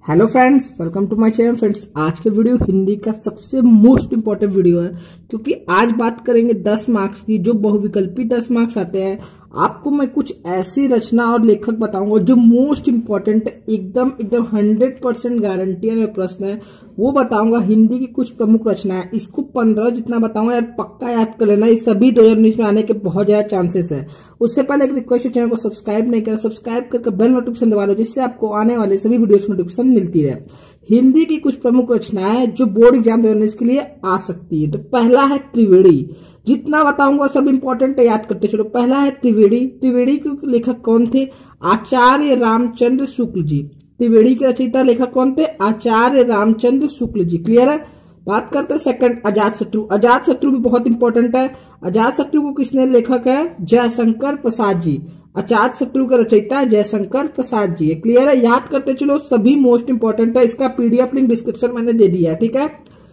Hello friends, welcome to my channel. Friends, आज के video Hindi का सबसे मोस्ट इंपॉर्टेंट वीडियो है, क्योंकि आज बात करेंगे 10 मार्क्स की, जो बहुविकल्पी 10 मार्क्स आते हैं। आपको मैं कुछ ऐसी रचना और लेखक बताऊंगा जो मोस्ट इंपॉर्टेंट, एकदम 100% गारंटी है प्रश्न है, वो बताऊंगा। हिंदी की कुछ प्रमुख रचनाएं, इसको 15 जितना बताऊंगा यार, पक्का याद कर लेना। ये सभी 2019 में आने के बहुत ज्यादा चांसेस है। उससे पहले एक रिक्वेस्ट है, चैनल को सब्सक्राइब नहीं करा, सब्सक्राइब करके बेल नोटिफिकेशन दबा दो, जिससे आपको आने वाले सभी वीडियो की नोटिफिकेशन मिलती रहे। हिंदी की कुछ प्रमुख रचनाएं जो बोर्ड एग्जाम 2019 के लिए आ सकती है। तो पहला है त्रिवेणी। जितना बताऊंगा सब इंपॉर्टेंट है, याद करते चलो। पहला है त्रिवेणी। त्रिवेणी के लेखक कौन थे? आचार्य रामचंद्र शुक्ल जी। त्रिवेणी के रचयिता लेखक कौन थे? आचार्य रामचंद्र शुक्ल जी। क्लियर है? बात करते हैं सेकंड, अजातशत्रु। अजातशत्रु भी बहुत इंपॉर्टेंट है। अजातशत्रु को किसने लेखक है? जयशंकर प्रसाद जी। अजातशत्रु के रचयिता जयशंकर प्रसाद जी। क्लियर है? याद करते चलो, सभी मोस्ट इंपॉर्टेंट है। इसका पीडीएफ लिंक डिस्क्रिप्शन मैंने दे दिया है, ठीक है।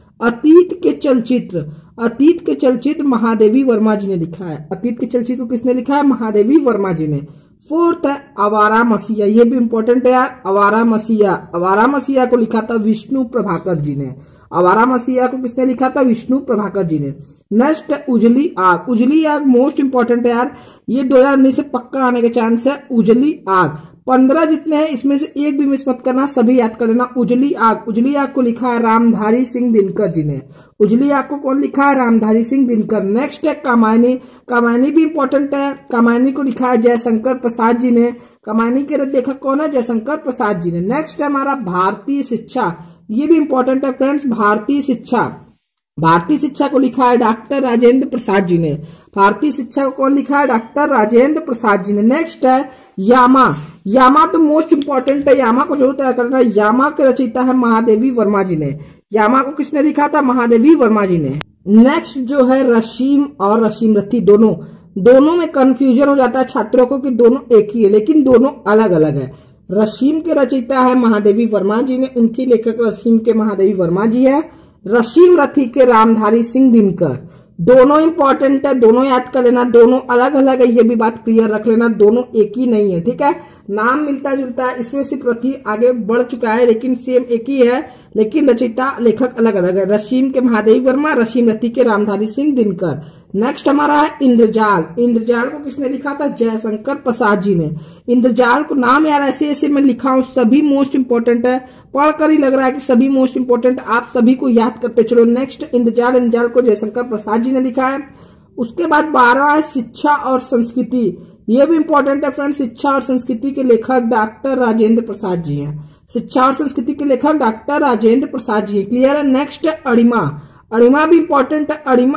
अतीत के चलचित्र। अतीत के चलचित्र महादेवी वर्मा जी ने लिखा है। अतीत के चलचित्र को किसने लिखा है? महादेवी वर्मा जी ने। फोर्थ है आवारा मसीहा। ये भी इंपॉर्टेंट है यार, आवारा मसीहा। आवारा मसीहा को लिखा था विष्णु प्रभाकर जी ने। आवारा मसीहा को किसने लिखा था? विष्णु प्रभाकर जी ने। नेक्स्ट है उजली आग। उजली आग मोस्ट इंपॉर्टेंट है यार, ये 2019 से पक्का आने के चांस है। उजली आग 15 जितने हैं, इसमें से एक भी मिस मत करना, सभी याद कर लेना। उजली आग। उजली आग को लिखा है रामधारी सिंह दिनकर जी ने। उजली आग को कौन लिखा है? रामधारी सिंह दिनकर। नेक्स्ट है कामायनी। कामायनी भी इंपॉर्टेंट है। कामायनी को लिखा है जयशंकर प्रसाद जी ने। कामायनी के लेखक कौन है? जयशंकर प्रसाद जी ने। नेक्स्ट है हमारा भारतीय शिक्षा। ये भी इंपॉर्टेंट है फ्रेंड्स, भारतीय शिक्षा। भारतीय शिक्षा को लिखा है डॉक्टर राजेंद्र प्रसाद जी ने। भारतीय शिक्षा को कौन लिखा है? डॉक्टर राजेंद्र प्रसाद जी ने। नेक्स्ट है यामा। यामा तो मोस्ट इंपॉर्टेंट है, यामा को जरूर तैयार करना। यामा के रचयिता है महादेवी वर्मा जी ने। यामा को किसने लिखा था? महादेवी वर्मा जी ने। नेक्स्ट जो है रशीम और रशीम रथी। दोनों में कंफ्यूजन हो जाता है छात्रों को कि दोनों एक ही है, लेकिन दोनों अलग अलग है। रशीम के रचयिता है महादेवी वर्मा जी ने, उनकी लेखक रशीम के महादेवी वर्मा जी है। रशीम रथी के रामधारी सिंह दिनकर। दोनों इंपॉर्टेंट है, दोनों याद कर लेना। दोनों अलग अलग है, ये भी बात क्लियर रख लेना। दोनों एक ही नहीं है, ठीक है। नाम मिलता जुलता है, इसमें सिर्फ रथी आगे बढ़ चुका है, लेकिन सेम एक ही है, लेकिन रचयिता लेखक अलग अलग है। रशीम के महादेवी वर्मा, रशीम रथी के रामधारी सिंह दिनकर। नेक्स्ट हमारा है इंद्रजाल। इंद्रजाल को किसने लिखा था? जयशंकर प्रसाद जी ने। इंद्रजाल को नाम यार ऐसे ऐसे मैं लिखा हूं, सभी मोस्ट इंपॉर्टेंट है। पढ़कर ही लग रहा है कि सभी मोस्ट इंपॉर्टेंट, आप सभी को याद करते चलो। नेक्स्ट इंद्रजाल। इंद्रजाल को जयशंकर प्रसाद जी ने लिखा है। उसके बाद 12वां है शिक्षा और संस्कृति। ये भी इंपॉर्टेंट है फ्रेंड्स। शिक्षा और संस्कृति के लेखक डॉक्टर राजेंद्र प्रसाद जी हैं। शिक्षा और संस्कृति के लेखक डॉक्टर राजेंद्र प्रसाद जी। क्लियर है? नेक्स्ट है अणिमा। अणिमा भी इंपॉर्टेंट है। अणिमा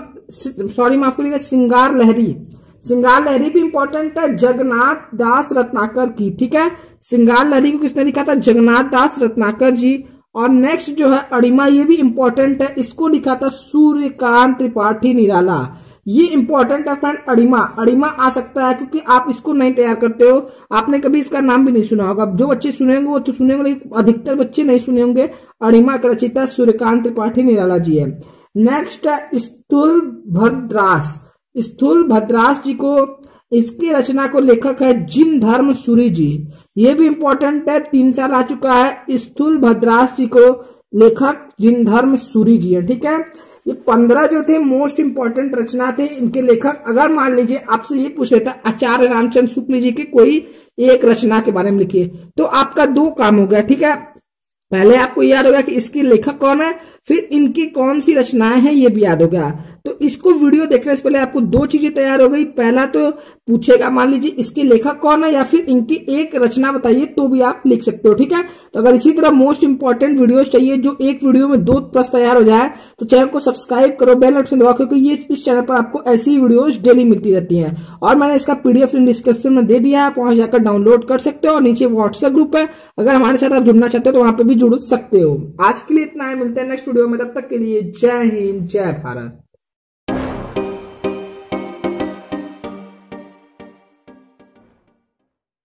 माफ करिएगा, श्रृंगार लहरी। श्रृंगार लहरी भी इंपॉर्टेंट है, जगन्नाथ दास रत्नाकर की, ठीक है। श्रृंगार लहरी को किसने लिखा था? जगन्नाथ दास रत्नाकर जी। और नेक्स्ट जो है अणिमा, ये भी इंपॉर्टेंट है, इसको लिखा था सूर्यकांत त्रिपाठी निराला। ये इंपॉर्टेंट है फ्रेंड। अणिमा अणिमा आ सकता है, क्योंकि आप इसको नहीं तैयार करते हो, आपने कभी इसका नाम भी नहीं सुना होगा। जो बच्चे सुनेंगे वो तो सुनेंगे, लेकिन अधिकतर बच्चे नहीं सुने होंगे। अणिमा का रचयिता सूर्यकांत त्रिपाठी निराला जी है। नेक्स्ट है स्थूल भद्रास। स्थूल भद्रास जी को, इसकी रचना को लेखक है जिन धर्म सूरी जी। ये भी इंपॉर्टेंट है, 3 साल आ चुका है। स्थूल भद्रास जी को लेखक जिन धर्म सूरी जी है, ठीक है। ये 15 जो थे मोस्ट इंपॉर्टेंट रचना थे, इनके लेखक। अगर मान लीजिए आपसे ये पूछ लेता आचार्य रामचंद्र शुक्ल जी की कोई एक रचना के बारे में लिखिए, तो आपका 2 काम हो गया, ठीक है। पहले आपको याद होगा कि इसके लेखक कौन है, फिर इनकी कौन सी रचनाएं हैं ये भी याद हो गया। तो इसको वीडियो देखने से पहले आपको 2 चीजें तैयार हो गई। पहला तो पूछेगा मान लीजिए इसके लेखक कौन है, या फिर इनकी एक रचना बताइए, तो भी आप लिख सकते हो, ठीक है। तो अगर इसी तरह मोस्ट इंपॉर्टेंट वीडियोस चाहिए जो एक वीडियो में 2 प्रश्न तैयार हो जाए, तो चैनल को सब्सक्राइब करो, बेल नोटिफिकेशन दबाओ, क्योंकि ये इस चैनल पर आपको ऐसी वीडियोस डेली मिलती रहती हैं। और मैंने इसका पीडीएफ लिंक डिस्क्रिप्शन में दे दिया है, आप वहां जाकर डाउनलोड कर सकते हो। और नीचे व्हाट्सएप ग्रुप है, अगर हमारे साथ आप जुड़ना चाहते हो तो वहां पर भी जुड़ सकते हो। आज के लिए इतना है, मिलते हैं नेक्स्ट वीडियो में, तब तक के लिए जय हिंद, जय भारत।